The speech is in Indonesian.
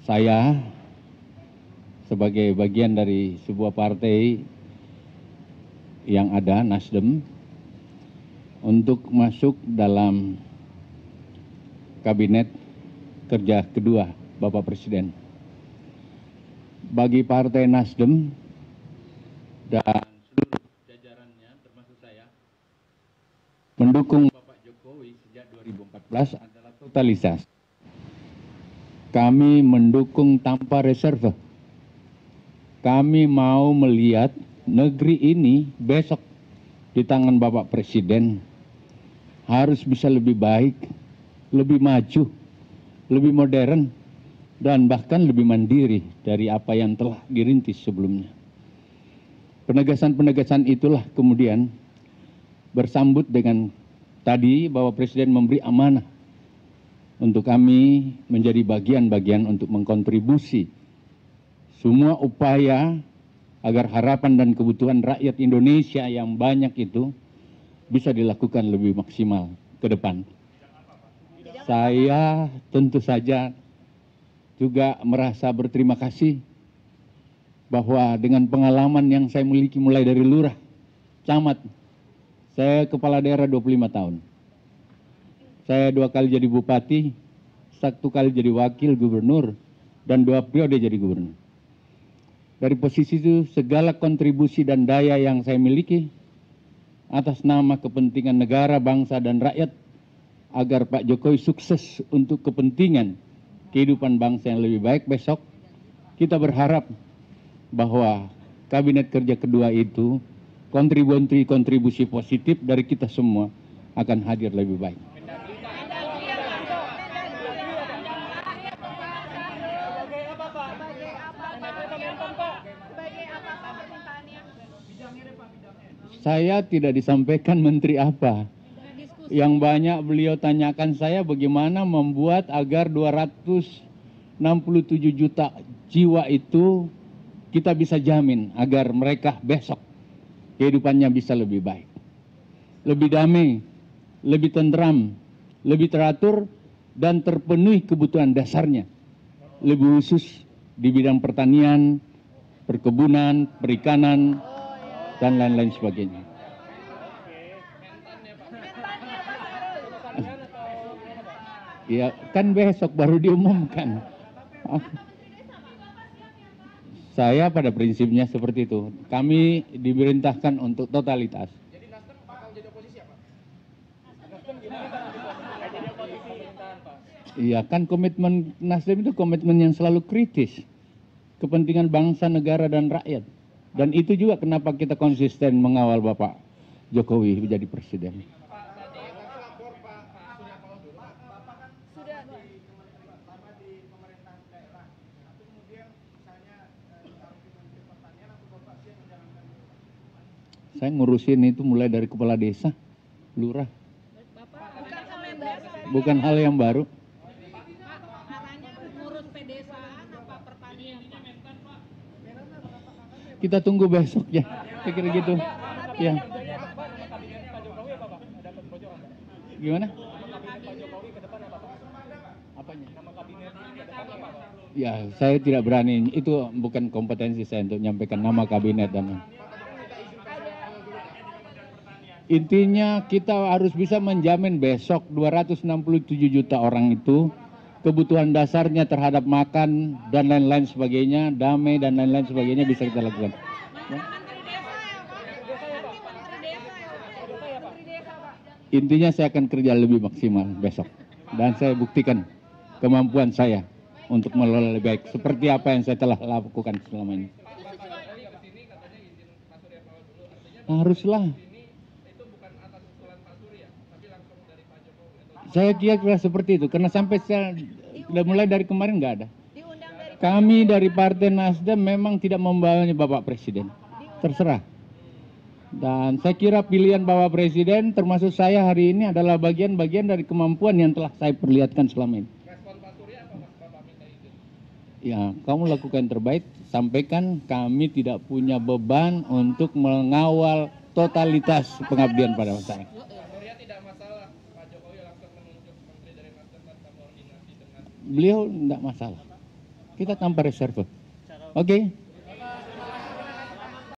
saya sebagai bagian dari sebuah partai yang ada, Nasdem, untuk masuk dalam kabinet kerja kedua Bapak Presiden. Bagi Partai Nasdem dan seluruh jajarannya termasuk saya, mendukung Bapak Jokowi sejak 2014 adalah totalitas. Kami mendukung tanpa reserve. Kami mau melihat negeri ini besok di tangan Bapak Presiden harus bisa lebih baik, lebih maju, lebih modern, dan bahkan lebih mandiri dari apa yang telah dirintis sebelumnya. Penegasan-penegasan itulah kemudian bersambut dengan tadi Bapak Presiden memberi amanah untuk kami menjadi bagian-bagian untuk mengkontribusi semua upaya agar harapan dan kebutuhan rakyat Indonesia yang banyak itu bisa dilakukan lebih maksimal ke depan. Saya tentu saja juga merasa berterima kasih bahwa dengan pengalaman yang saya miliki mulai dari lurah, camat, saya kepala daerah 25 tahun. Saya 2 kali jadi bupati, 1 kali jadi wakil gubernur, dan 2 periode jadi gubernur. Dari posisi itu segala kontribusi dan daya yang saya miliki atas nama kepentingan negara, bangsa, dan rakyat agar Pak Jokowi sukses untuk kepentingan kehidupan bangsa yang lebih baik besok, kita berharap bahwa kabinet kerja kedua itu kontribusi positif dari kita semua akan hadir lebih baik. Saya tidak disampaikan menteri apa. Yang banyak beliau tanyakan saya bagaimana membuat agar 267 juta jiwa itu kita bisa jamin agar mereka besok kehidupannya bisa lebih baik, lebih damai, lebih tentram, lebih teratur, dan terpenuhi kebutuhan dasarnya, lebih khusus di bidang pertanian, perkebunan, perikanan, dan lain-lain sebagainya. Ya kan besok baru diumumkan. Saya pada prinsipnya seperti itu. Kami diperintahkan untuk totalitas. Jadi Nasdem bakal jadi oposisi apa? Nasdem gimana jadi oposisi pemerintahan, Pak? Iya kan komitmen Nasdem itu komitmen yang selalu kritis. Kepentingan bangsa, negara, dan rakyat. Dan itu juga kenapa kita konsisten mengawal Bapak Jokowi menjadi presiden. Saya ngurusin itu mulai dari kepala desa, lurah. Bukan hal yang baru. Kita tunggu besok ya, saya kira gitu. Ya. Gimana? Apanya? Ya, saya tidak berani. Itu bukan kompetensi saya untuk menyampaikan nama kabinet dan. Intinya kita harus bisa menjamin besok 267 juta orang itu kebutuhan dasarnya terhadap makan dan lain-lain sebagainya, damai dan lain-lain sebagainya bisa kita lakukan. Ya. Intinya saya akan kerja lebih maksimal besok dan saya buktikan kemampuan saya untuk mengelola lebih baik seperti apa yang saya telah lakukan selama ini. Haruslah. Saya kira seperti itu, karena sampai saya sudah mulai dari kemarin nggak ada. Kami dari Partai Nasdem memang tidak membawanya Bapak Presiden, terserah. Dan saya kira pilihan Bapak Presiden termasuk saya hari ini adalah bagian-bagian dari kemampuan yang telah saya perlihatkan selama ini. Ya, kamu lakukan yang terbaik, sampaikan kami tidak punya beban untuk mengawal totalitas pengabdian pada masyarakat. Beliau tidak masalah. Kita tanpa reserve. Oke.